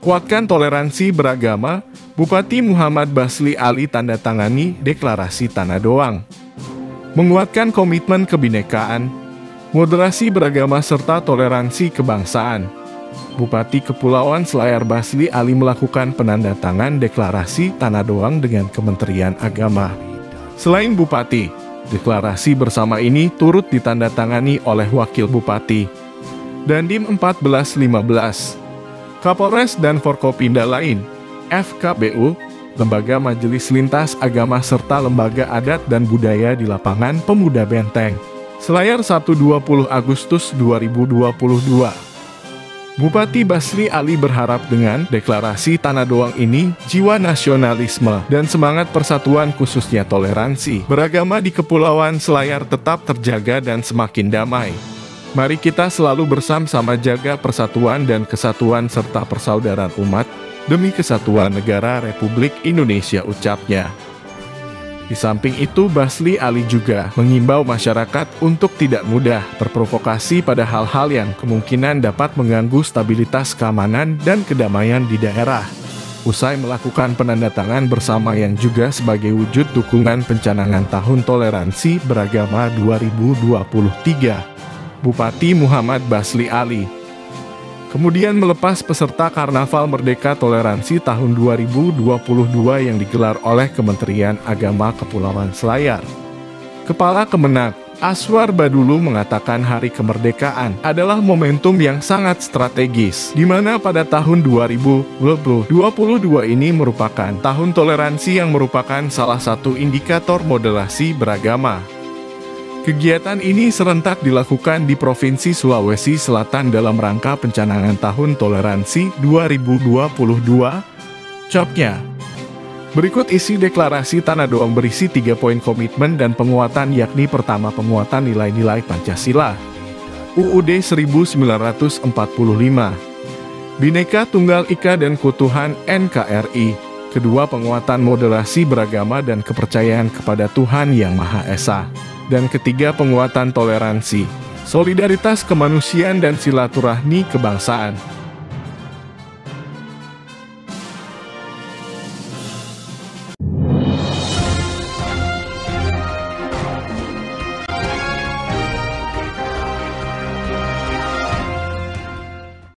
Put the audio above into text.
Kuatkan toleransi beragama, Bupati Muhammad Basli Ali tanda tangani Deklarasi Tanah Doang. Menguatkan komitmen kebinekaan, moderasi beragama serta toleransi kebangsaan. Bupati Kepulauan Selayar Basli Ali melakukan penandatangan Deklarasi Tanah Doang dengan Kementerian Agama. Selain Bupati, deklarasi bersama ini turut ditandatangani oleh Wakil Bupati, Dandim 1415, Kapolres dan Forkopimda lain, FKBU, Lembaga Majelis Lintas Agama serta Lembaga Adat dan Budaya di Lapangan Pemuda Benteng, Selayar 1-20 Agustus 2022. Bupati Basli Ali berharap dengan deklarasi Tanah Doang ini, jiwa nasionalisme dan semangat persatuan khususnya toleransi beragama di Kepulauan Selayar tetap terjaga dan semakin damai. Mari kita selalu bersama-sama jaga persatuan dan kesatuan serta persaudaraan umat demi kesatuan negara Republik Indonesia, ucapnya. Di samping itu, Basli Ali juga mengimbau masyarakat untuk tidak mudah terprovokasi pada hal-hal yang kemungkinan dapat mengganggu stabilitas keamanan dan kedamaian di daerah. Usai melakukan penandatangan bersama yang juga sebagai wujud dukungan pencanangan Tahun Toleransi Beragama 2023, Bupati Muhammad Basli Ali kemudian melepas peserta Karnaval Merdeka Toleransi tahun 2022 yang digelar oleh Kementerian Agama Kepulauan Selayar. Kepala Kemenak, Aswar Badulu mengatakan Hari Kemerdekaan adalah momentum yang sangat strategis, di mana pada tahun 2022 ini merupakan tahun toleransi yang merupakan salah satu indikator moderasi beragama. Kegiatan ini serentak dilakukan di Provinsi Sulawesi Selatan dalam rangka pencanangan Tahun Toleransi 2022, ucapnya. Berikut isi deklarasi Tanah Doang berisi 3 poin komitmen dan penguatan, yakni pertama, penguatan nilai-nilai Pancasila, UUD 1945, Bhinneka Tunggal Ika dan Keutuhan NKRI, kedua, penguatan moderasi beragama dan kepercayaan kepada Tuhan Yang Maha Esa, dan ketiga, penguatan toleransi, solidaritas kemanusiaan dan silaturahmi kebangsaan.